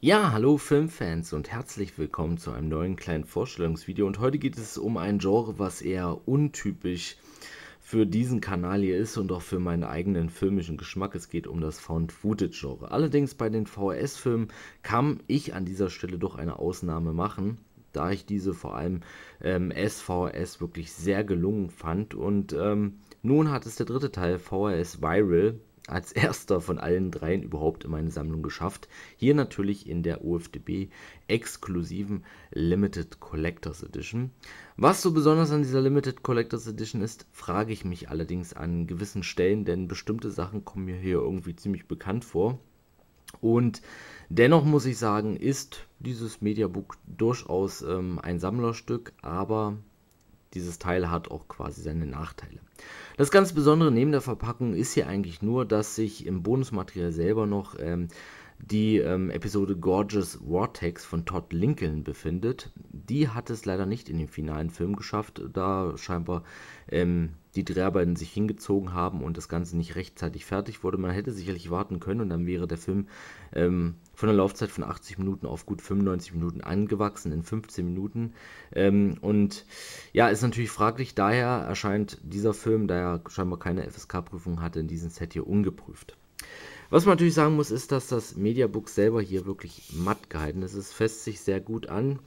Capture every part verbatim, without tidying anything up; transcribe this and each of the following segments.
Ja, hallo Filmfans und herzlich willkommen zu einem neuen kleinen Vorstellungsvideo. Und heute geht es um ein Genre, was eher untypisch für diesen Kanal hier ist und auch für meinen eigenen filmischen Geschmack. Es geht um das Found-Footage-Genre. Allerdings bei den V H S-Filmen kann ich an dieser Stelle doch eine Ausnahme machen, da ich diese vor allem ähm, S V H S wirklich sehr gelungen fand. Und ähm, nun hat es der dritte Teil, V H S Viral, als erster von allen dreien überhaupt in meine Sammlung geschafft. Hier natürlich in der O F D B exklusiven Limited Collectors Edition. Was so besonders an dieser Limited Collectors Edition ist, frage ich mich allerdings an gewissen Stellen, denn bestimmte Sachen kommen mir hier irgendwie ziemlich bekannt vor. Und dennoch muss ich sagen, ist dieses Mediabook durchaus ähm, ein Sammlerstück, aber dieses Teil hat auch quasi seine Nachteile. Das ganz Besondere neben der Verpackung ist hier eigentlich nur, dass sich im Bonusmaterial selber noch ähm, die ähm, Episode Gorgeous Vortex von Todd Lincoln befindet. Die hat es leider nicht in den finalen Film geschafft, da scheinbar ähm, die Dreharbeiten sich hingezogen haben und das Ganze nicht rechtzeitig fertig wurde. Man hätte sicherlich warten können und dann wäre der Film ähm, von der Laufzeit von achtzig Minuten auf gut fünfundneunzig Minuten angewachsen in fünfzehn Minuten. Ähm, und ja, ist natürlich fraglich, daher erscheint dieser Film, da er scheinbar keine F S K-Prüfung hatte, in diesem Set hier ungeprüft. Was man natürlich sagen muss, ist, dass das Mediabook selber hier wirklich matt gehalten ist. Es fässt sich sehr gut an.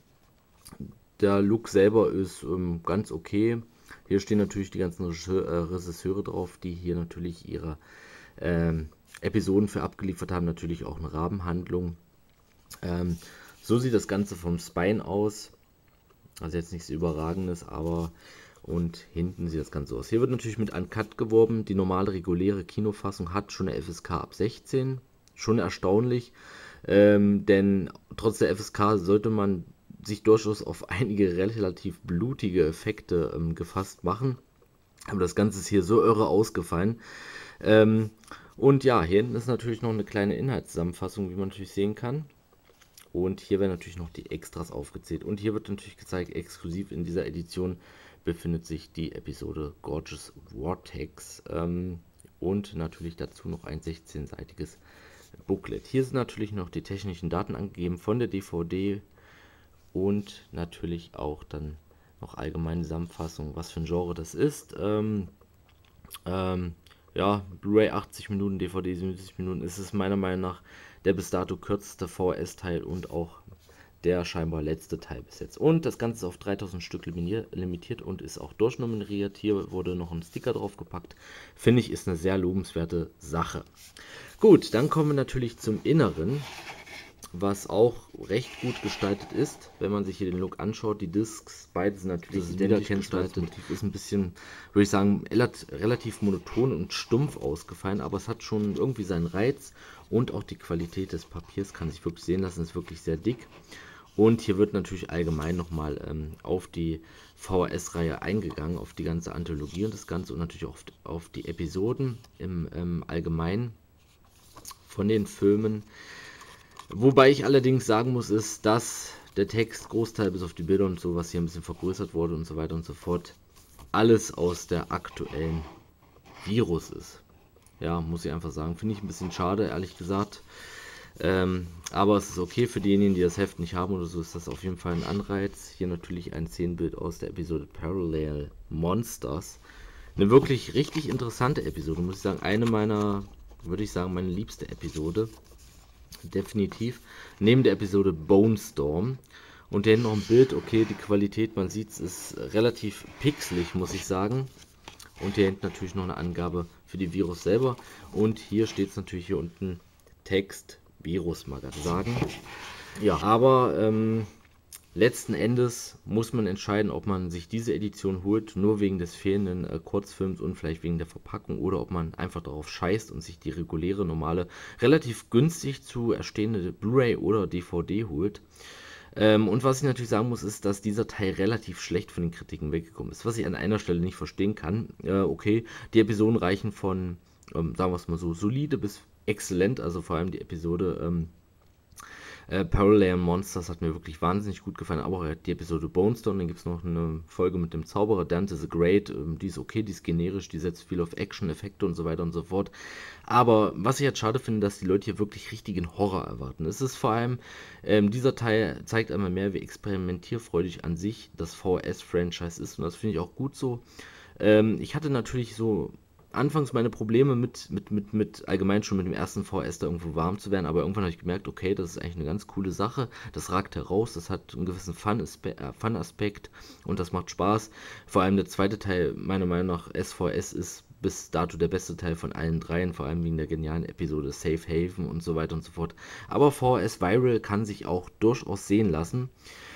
Der Look selber ist ähm, ganz okay. Hier stehen natürlich die ganzen Regisseure drauf, die hier natürlich ihre ähm, Episoden für abgeliefert haben. Natürlich auch eine Rahmenhandlung. Ähm, so sieht das Ganze vom Spine aus. Also jetzt nichts Überragendes, aber... Und hinten sieht das Ganze aus. Hier wird natürlich mit Uncut geworben. Die normale, reguläre Kinofassung hat schon eine F S K ab sechzehn. Schon erstaunlich, ähm, denn trotz der F S K sollte man sich durchaus auf einige relativ blutige Effekte ähm, gefasst machen. Aber das Ganze ist hier so irre ausgefallen. Ähm, und ja, hier hinten ist natürlich noch eine kleine Inhaltszusammenfassung, wie man natürlich sehen kann. Und hier werden natürlich noch die Extras aufgezählt. Und hier wird natürlich gezeigt, exklusiv in dieser Edition befindet sich die Episode Gorgeous Vortex. Ähm, und natürlich dazu noch ein sechzehnseitiges Booklet. Hier sind natürlich noch die technischen Daten angegeben von der D V D. Und natürlich auch dann noch allgemeine Zusammenfassung, was für ein Genre das ist. Ähm, ähm, ja, Blu-ray achtzig Minuten, D V D siebenundsiebzig Minuten. Ist es meiner Meinung nach der bis dato kürzeste V H S-Teil und auch der scheinbar letzte Teil bis jetzt. Und das Ganze ist auf dreitausend Stück limitiert und ist auch durchnummeriert. Hier wurde noch ein Sticker drauf gepackt. Finde ich, ist eine sehr lobenswerte Sache. Gut, dann kommen wir natürlich zum Inneren, was auch recht gut gestaltet ist, wenn man sich hier den Look anschaut. Die Discs, beide sind natürlich identisch gestaltet. Ist ein bisschen, würde ich sagen, relativ monoton und stumpf ausgefallen, aber es hat schon irgendwie seinen Reiz und auch die Qualität des Papiers kann sich wirklich sehen lassen, ist wirklich sehr dick. Und hier wird natürlich allgemein nochmal ähm, auf die V H S-Reihe eingegangen, auf die ganze Anthologie und das Ganze und natürlich auch auf, auf die Episoden im ähm, Allgemeinen von den Filmen. Wobei ich allerdings sagen muss, ist, dass der Text, Großteil bis auf die Bilder und so, was hier ein bisschen vergrößert wurde und so weiter und so fort, alles aus der aktuellen Virus ist. Ja, muss ich einfach sagen. Finde ich ein bisschen schade, ehrlich gesagt. Ähm, aber es ist okay für diejenigen, die das Heft nicht haben oder so, ist das auf jeden Fall ein Anreiz. Hier natürlich ein Szenenbild aus der Episode Parallel Monsters. Eine wirklich richtig interessante Episode, muss ich sagen. Eine meiner, würde ich sagen, meine liebste Episode. Definitiv. Neben der Episode Bone Storm. Und hier noch ein Bild, okay, die Qualität, man sieht es, ist relativ pixelig, muss ich sagen. Und hier hinten natürlich noch eine Angabe für die Virus selber. Und hier steht es natürlich hier unten Text Virus mal gerade sagen. Ja, aber ähm, letzten Endes muss man entscheiden, ob man sich diese Edition holt, nur wegen des fehlenden äh, Kurzfilms und vielleicht wegen der Verpackung, oder ob man einfach darauf scheißt und sich die reguläre, normale, relativ günstig zu erstehende Blu-ray oder D V D holt. Ähm, und was ich natürlich sagen muss, ist, dass dieser Teil relativ schlecht von den Kritiken weggekommen ist, was ich an einer Stelle nicht verstehen kann. Äh, okay, die Episoden reichen von, ähm, sagen wir es mal so, solide bis exzellent, also vor allem die Episode ähm, Äh, Parallel Monsters hat mir wirklich wahnsinnig gut gefallen, aber auch die Episode Bone Stone. Dann gibt es noch eine Folge mit dem Zauberer Dante the Great. Ähm, die ist okay, die ist generisch, die setzt viel auf Action, Effekte und so weiter und so fort. Aber was ich jetzt schade finde, dass die Leute hier wirklich richtigen Horror erwarten. Es ist vor allem, ähm, dieser Teil zeigt einmal mehr, wie experimentierfreudig an sich das V H S-Franchise ist. Und das finde ich auch gut so. Ähm, ich hatte natürlich so anfangs meine Probleme mit, mit, mit, mit allgemein schon mit dem ersten V H S da irgendwo warm zu werden, aber irgendwann habe ich gemerkt, okay, das ist eigentlich eine ganz coole Sache, das ragt heraus, das hat einen gewissen Fun-Aspekt äh, Fun und das macht Spaß. Vor allem der zweite Teil, meiner Meinung nach, S V S ist bis dato der beste Teil von allen dreien, vor allem wegen der genialen Episode Safe Haven und so weiter und so fort. Aber V H S Viral kann sich auch durchaus sehen lassen.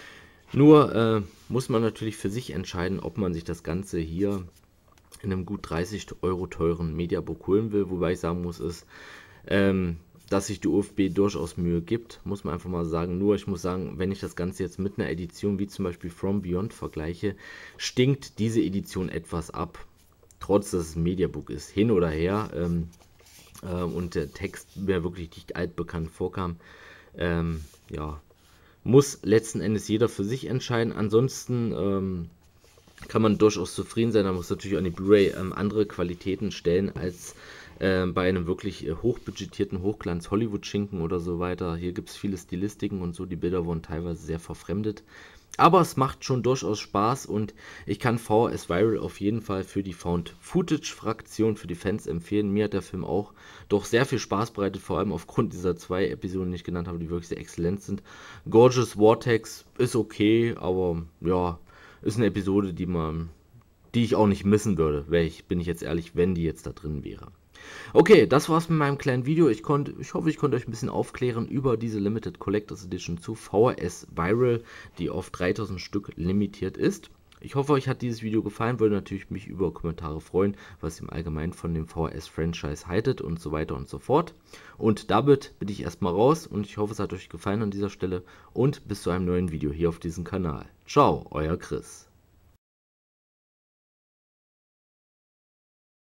Nur äh, muss man natürlich für sich entscheiden, ob man sich das Ganze hier in einem gut dreißig Euro teuren Mediabook holen will, wobei ich sagen muss, ist, ähm, dass sich die O F B durchaus Mühe gibt, muss man einfach mal sagen. Nur ich muss sagen, wenn ich das Ganze jetzt mit einer Edition wie zum Beispiel From Beyond vergleiche, stinkt diese Edition etwas ab, trotz dass es ein Mediabook ist, hin oder her, ähm, äh, und der Text mir wirklich nicht altbekannt vorkam. Ähm, ja, muss letzten Endes jeder für sich entscheiden. Ansonsten ähm, kann man durchaus zufrieden sein. Da muss natürlich an die Blu-ray ähm, andere Qualitäten stellen als äh, bei einem wirklich äh, hochbudgetierten Hochglanz-Hollywood-Schinken oder so weiter. Hier gibt es viele Stilistiken und so. Die Bilder wurden teilweise sehr verfremdet. Aber es macht schon durchaus Spaß und ich kann V H S Viral auf jeden Fall für die Found-Footage-Fraktion, für die Fans empfehlen. Mir hat der Film auch doch sehr viel Spaß bereitet, vor allem aufgrund dieser zwei Episoden, die ich genannt habe, die wirklich sehr exzellent sind. Gorgeous Vortex ist okay, aber ja, ist eine Episode, die man, die ich auch nicht missen würde, weil ich, bin ich jetzt ehrlich, wenn die jetzt da drin wäre. Okay, das war's mit meinem kleinen Video. Ich, konnte, ich hoffe, ich konnte euch ein bisschen aufklären über diese Limited Collectors Edition zu V H S Viral, die auf dreitausend Stück limitiert ist. Ich hoffe, euch hat dieses Video gefallen. Würde natürlich mich über Kommentare freuen, was ihr im Allgemeinen von dem V H S-Franchise haltet und so weiter und so fort. Und damit bin ich erstmal raus und ich hoffe, es hat euch gefallen an dieser Stelle und bis zu einem neuen Video hier auf diesem Kanal. Ciao, euer Chris.